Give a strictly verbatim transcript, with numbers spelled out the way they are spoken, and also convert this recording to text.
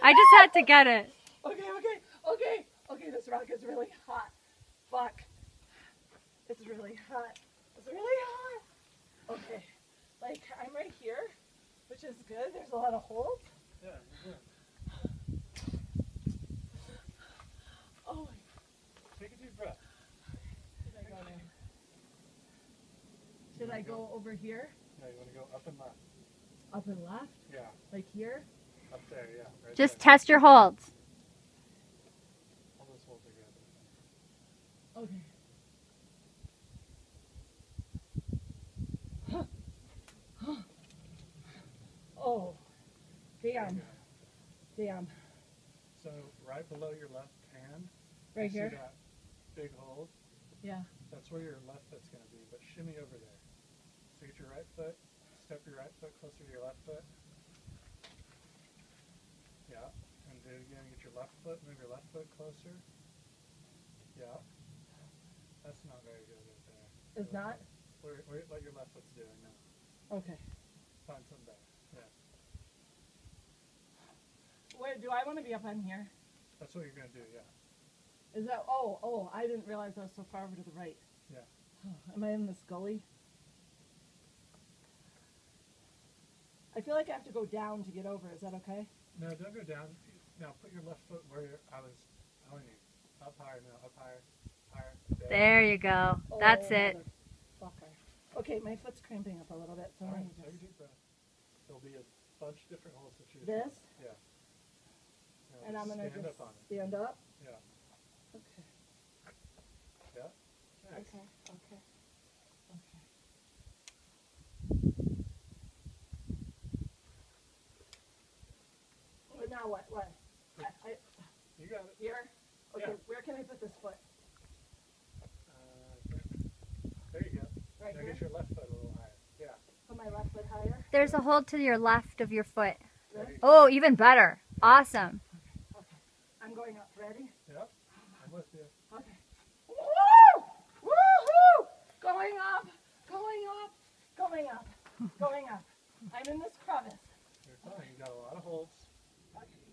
I just had to get it. Okay, okay, okay, okay, this rock is really hot. Fuck. It's really hot. It's really hot. Okay, like I'm right here, which is good. There's a lot of holes. Yeah, you're good. Oh my. Take a deep breath. Should I go there? Should I go over here? Yeah, you want to go up and left. Up and left? Yeah, Like here? up there, yeah. Right Just there. test your holds. All those holes are good. Okay. Oh, damn, damn. So right below your left hand, Right you here? see that big hole? Yeah. That's where your left foot's going to be, but shimmy over there. So get your right foot, step your right foot closer to your left foot. Yeah, and do it again. Get your left foot, move your left foot closer. Yeah. That's not very good right there. It's not? Where, where, what your left foot's doing now. Okay. Find something better. Yeah. Where do I want to be up on here? That's what you're going to do, yeah. Is that, oh, oh, I didn't realize I was so far over to the right. Yeah. Am I in this gully? I feel like I have to go down to get over. Is that okay? No, don't go down. Now put your left foot where you're, I was telling you. Up higher, no, up higher. Higher. There. There you go. That's Oh, it. motherfucker. Okay, my foot's cramping up a little bit. So All let right, me take a just... deep breath. There'll be a bunch of different holes to choose This? from. Yeah. Now And I'm going to stand just up on it. stand up? Yeah. Okay. Yeah. Nice. Okay, okay, okay. But now what? What? I, I, You got it. here? Okay, Yeah. where can I put this foot? Uh, there you go. Right Now here? get your left foot a little higher. Yeah. Put my left foot higher? There's a hold to your left of your foot. There you go. Oh, even better. Awesome. Okay. I'm going up. Ready? Yep. I'm with you. Okay. Woo! Woohoo! Going up, going up, going up, going up. I'm in this crevice. You're fine. You got a lot of holes. Okay.